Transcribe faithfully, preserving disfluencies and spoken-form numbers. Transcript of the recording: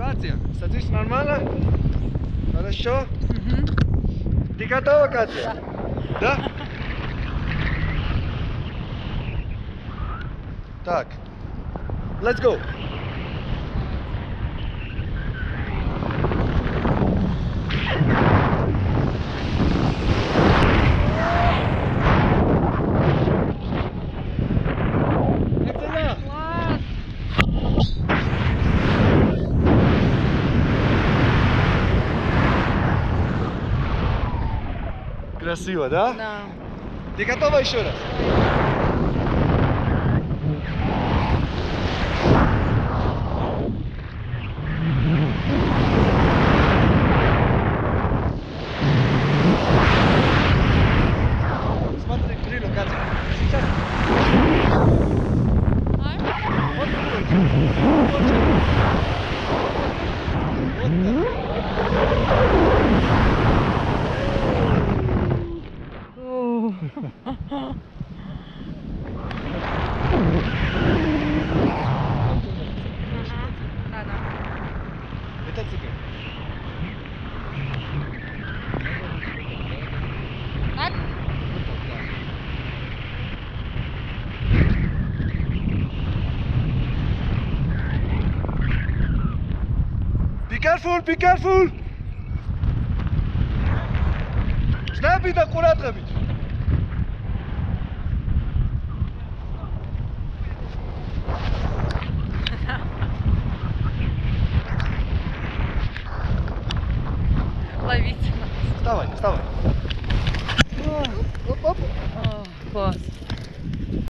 Катя, садись нормально? Хорошо? Угу. Ты готова, Катя? Да? Да? Так. Let's go. Красиво, да? Да. Ты готова еще раз? Смотри, крылья, Катя. Сейчас. Вот Да, да. это цыган. Так? Be careful, be careful! Snap it, аккуратно бить. Ловить. Вставай, вставай.